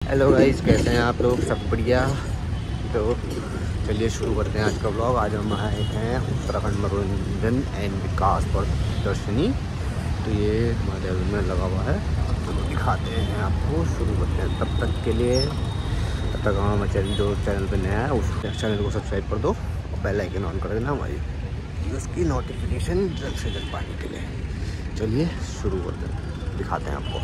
Hello guys, कैसे हैं आप लोग? सब बढ़िया। तो चलिए शुरू करते हैं आज का ब्लॉग। आज हम आए हैं उत्तराखंड मनोरंजन एंड विकास प्रदर्शनी। तो ये हमारे रूम में लगा हुआ है, तो दिखाते हैं आपको। शुरू करते हैं। तब तक के लिए, तब तक हमारा चैनल पे नया है उस चैनल को सब्सक्राइब कर दो और बेल आइकन ऑन कर देना हमारी उसकी नोटिफिकेशन जल्द से जल्द पाने के लिए। चलिए शुरू करते हैं, दिखाते हैं आपको।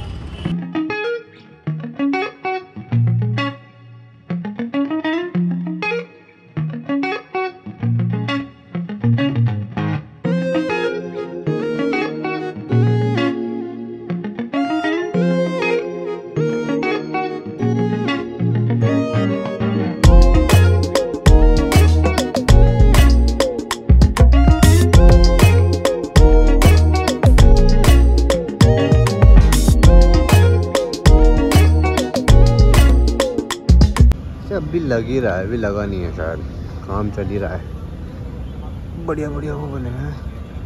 अभी लग ही रहा है, अभी लगा नहीं है, शायद काम चल ही रहा है। बढ़िया बढ़िया वो बने हैं।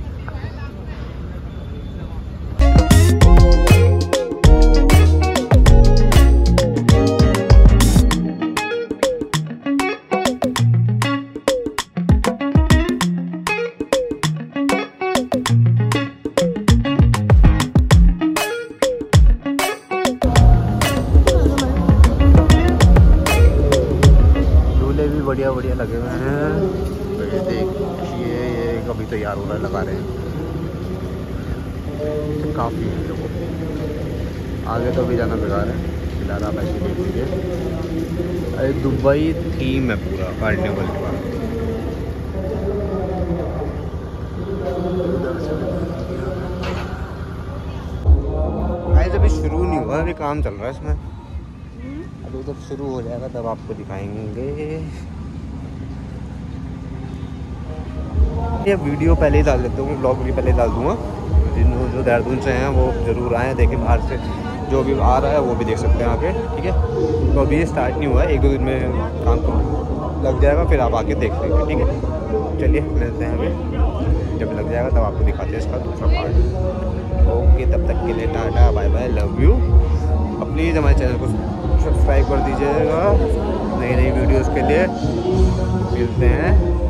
बढ़िया बढ़िया लगे हुए हैं। तो ये देखिए, ये कभी तैयार हो रहा है, लगा रहे हैं। काफ़ी है लोगों, आगे तो भी जाना बेकार है। फिलहाल आप ऐसे देख लीजिए। अरे दुबई थीम है पूरा कार्निवल का। अभी शुरू नहीं हुआ, अभी काम चल रहा है इसमें। अभी जब शुरू हो जाएगा तब आपको दिखाएंगे। ये वीडियो पहले ही डाल देता हूँ, ब्लॉग भी पहले डाल दूँगा। जो देहरादून से हैं वो ज़रूर आएँ, देखें बाहर से जो भी आ रहा है वो भी देख सकते हैं आके, ठीक है। तो अभी ये स्टार्ट नहीं हुआ है, 1-2 दिन में काम तो लग जाएगा, फिर आप आके देख लेंगे, ठीक है। चलिए मिलते हैं, अभी जब लग जाएगा तब आपको दिखाते हैं इसका दूसरा पार्ट। ओके, तब तक के लिए ta-ta bye bye, love you. और प्लीज़ हमारे चैनल को सब्सक्राइब कर दीजिएगा नई वीडियोज़ के लिए। मिलते हैं।